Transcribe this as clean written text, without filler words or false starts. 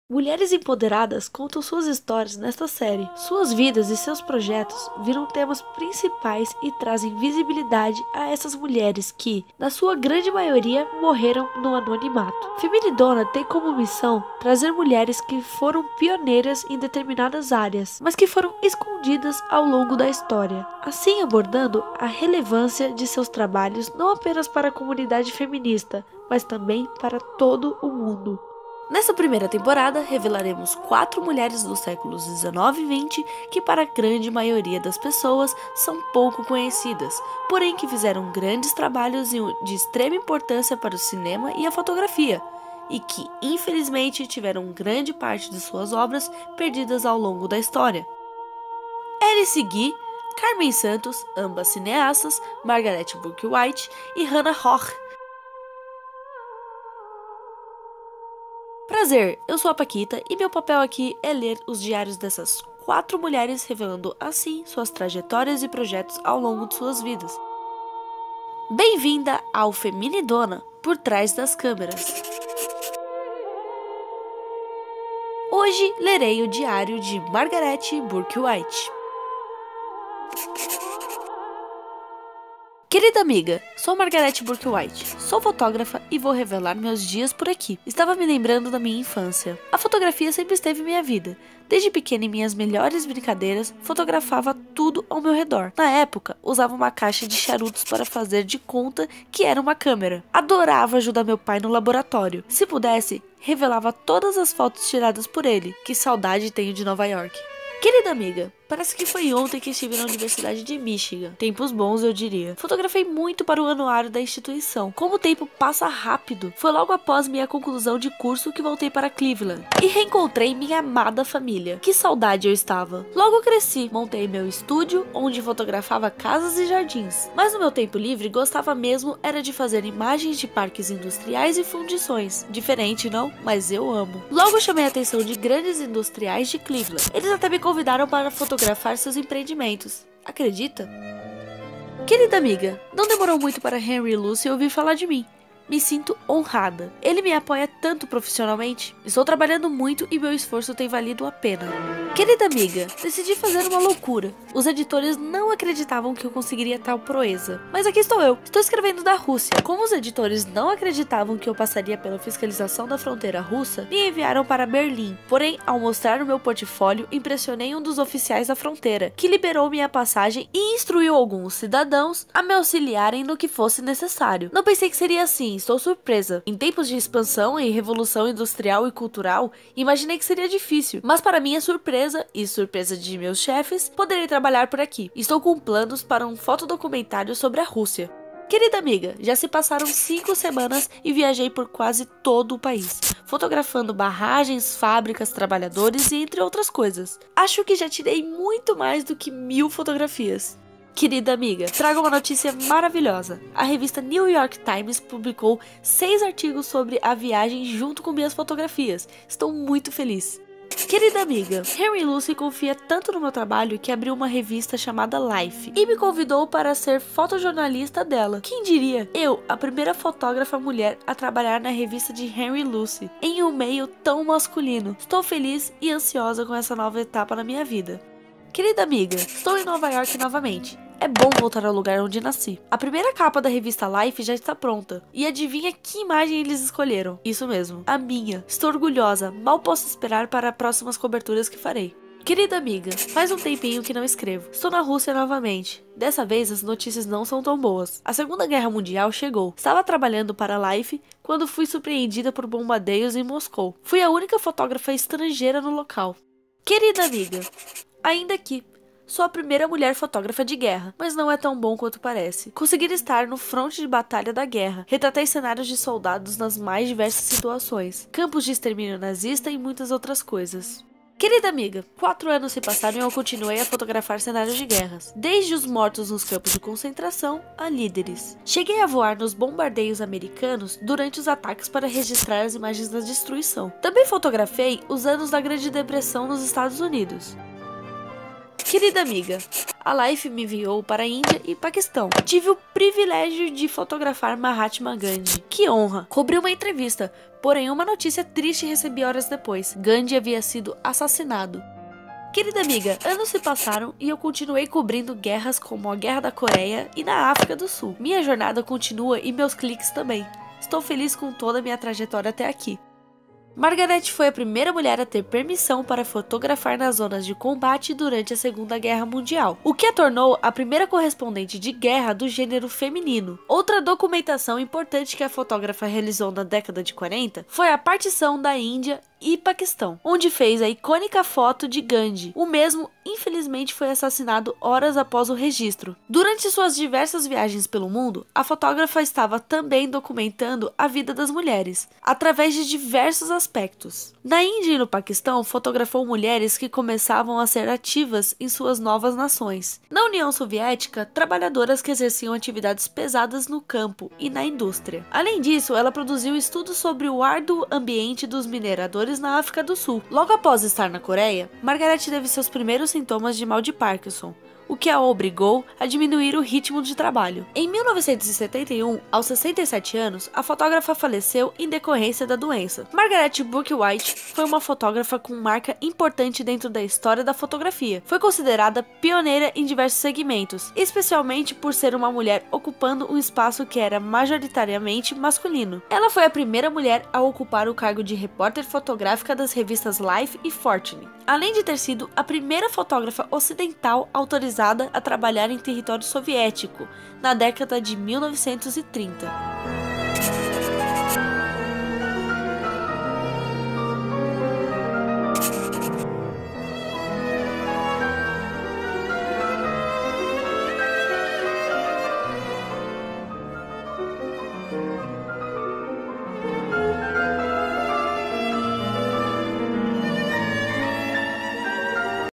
Mulheres empoderadas contam suas histórias nesta série. Suas vidas e seus projetos viram temas principais e trazem visibilidade a essas mulheres que, na sua grande maioria, morreram no anonimato. Feminidona tem como missão trazer mulheres que foram pioneiras em determinadas áreas, mas que foram escondidas ao longo da história, assim abordando a relevância de seus trabalhos não apenas para a comunidade feminista, mas também para todo o mundo. Nessa primeira temporada, revelaremos 4 mulheres dos séculos 19 e 20 que para a grande maioria das pessoas são pouco conhecidas, porém que fizeram grandes trabalhos de extrema importância para o cinema e a fotografia, e que infelizmente tiveram grande parte de suas obras perdidas ao longo da história. Alice Guy, Carmen Santos, ambas cineastas, Margaret Bourke-White e Hannah Höch. Prazer, eu sou a Paquita e meu papel aqui é ler os diários dessas 4 mulheres, revelando assim suas trajetórias e projetos ao longo de suas vidas. Bem-vinda ao Feminidona, por trás das câmeras. Hoje lerei o diário de Margaret Bourke-White. Querida amiga, sou Margaret Bourke-White, sou fotógrafa e vou revelar meus dias por aqui. Estava me lembrando da minha infância. A fotografia sempre esteve em minha vida. Desde pequena, em minhas melhores brincadeiras, fotografava tudo ao meu redor. Na época, usava uma caixa de charutos para fazer de conta que era uma câmera. Adorava ajudar meu pai no laboratório. Se pudesse, revelava todas as fotos tiradas por ele. Que saudade tenho de Nova York. Querida amiga, parece que foi ontem que estive na Universidade de Michigan. Tempos bons, eu diria. Fotografei muito para o anuário da instituição. Como o tempo passa rápido. Foi logo após minha conclusão de curso que voltei para Cleveland. E reencontrei minha amada família. Que saudade eu estava. Logo cresci, montei meu estúdio, onde fotografava casas e jardins. Mas no meu tempo livre, gostava mesmo era de fazer imagens de parques industriais e fundições. Diferente, não? Mas eu amo. Logo chamei a atenção de grandes industriais de Cleveland. Eles até me convidaram para fotografar seus empreendimentos. Acredita? Querida amiga, não demorou muito para Henry Lucy ouvir falar de mim. Me sinto honrada. Ele me apoia tanto profissionalmente. Estou trabalhando muito e meu esforço tem valido a pena. Querida amiga, decidi fazer uma loucura. Os editores não acreditavam que eu conseguiria tal proeza. Mas aqui estou eu. Estou escrevendo da Rússia. Como os editores não acreditavam que eu passaria pela fiscalização da fronteira russa, me enviaram para Berlim. Porém, ao mostrar o meu portfólio, impressionei um dos oficiais da fronteira, que liberou minha passagem e instruiu alguns cidadãos a me auxiliarem no que fosse necessário. Não pensei que seria assim. Estou surpresa. Em tempos de expansão e revolução industrial e cultural, imaginei que seria difícil, mas para minha surpresa e surpresa de meus chefes, poderei trabalhar por aqui. Estou com planos para um fotodocumentário sobre a Rússia. Querida amiga, já se passaram 5 semanas e viajei por quase todo o país, fotografando barragens, fábricas, trabalhadores e entre outras coisas. Acho que já tirei muito mais do que 1000 fotografias. Querida amiga, trago uma notícia maravilhosa. A revista New York Times publicou 6 artigos sobre a viagem junto com minhas fotografias. Estou muito feliz. Querida amiga, Henry Lucy confia tanto no meu trabalho que abriu uma revista chamada Life e me convidou para ser fotojornalista dela. Quem diria? Eu, a primeira fotógrafa mulher a trabalhar na revista de Henry Lucy, em um meio tão masculino. Estou feliz e ansiosa com essa nova etapa na minha vida. Querida amiga, estou em Nova York novamente. É bom voltar ao lugar onde nasci. A primeira capa da revista Life já está pronta. E adivinha que imagem eles escolheram? Isso mesmo, a minha. Estou orgulhosa, mal posso esperar para as próximas coberturas que farei. Querida amiga, faz um tempinho que não escrevo. Estou na Rússia novamente. Dessa vez as notícias não são tão boas. A Segunda Guerra Mundial chegou. Estava trabalhando para a Life quando fui surpreendida por bombardeios em Moscou. Fui a única fotógrafa estrangeira no local. Querida amiga, ainda aqui. Sou a primeira mulher fotógrafa de guerra, mas não é tão bom quanto parece. Conseguir estar no fronte de batalha da guerra, retratei cenários de soldados nas mais diversas situações, campos de extermínio nazista e muitas outras coisas. Querida amiga, 4 anos se passaram e eu continuei a fotografar cenários de guerras, desde os mortos nos campos de concentração a líderes. Cheguei a voar nos bombardeios americanos durante os ataques para registrar as imagens da destruição. Também fotografei os anos da Grande Depressão nos Estados Unidos. Querida amiga, a Life me enviou para a Índia e Paquistão. Tive o privilégio de fotografar Mahatma Gandhi. Que honra! Cobri uma entrevista, porém uma notícia triste recebi horas depois. Gandhi havia sido assassinado. Querida amiga, anos se passaram e eu continuei cobrindo guerras como a Guerra da Coreia e na África do Sul. Minha jornada continua e meus cliques também. Estou feliz com toda a minha trajetória até aqui. Margaret foi a primeira mulher a ter permissão para fotografar nas zonas de combate durante a Segunda Guerra Mundial, o que a tornou a primeira correspondente de guerra do gênero feminino. Outra documentação importante que a fotógrafa realizou na década de 40 foi a partição da Índia e Paquistão, onde fez a icônica foto de Gandhi. O mesmo, infelizmente, foi assassinado horas após o registro. Durante suas diversas viagens pelo mundo, a fotógrafa estava também documentando a vida das mulheres, através de diversos aspectos. Na Índia e no Paquistão, fotografou mulheres que começavam a ser ativas em suas novas nações. Na União Soviética, trabalhadoras que exerciam atividades pesadas no campo e na indústria. Além disso, ela produziu estudos sobre o árduo ambiente dos mineradores na África do Sul. Logo após estar na Coreia, Margaret teve seus primeiros sintomas de mal de Parkinson, o que a obrigou a diminuir o ritmo de trabalho. Em 1971, aos 67 anos, a fotógrafa faleceu em decorrência da doença. Margaret Bourke White foi uma fotógrafa com marca importante dentro da história da fotografia. Foi considerada pioneira em diversos segmentos, especialmente por ser uma mulher ocupando um espaço que era majoritariamente masculino. Ela foi a primeira mulher a ocupar o cargo de repórter fotográfica das revistas Life e Fortune, além de ter sido a primeira fotógrafa ocidental autorizada a trabalhar em território soviético na década de 1930.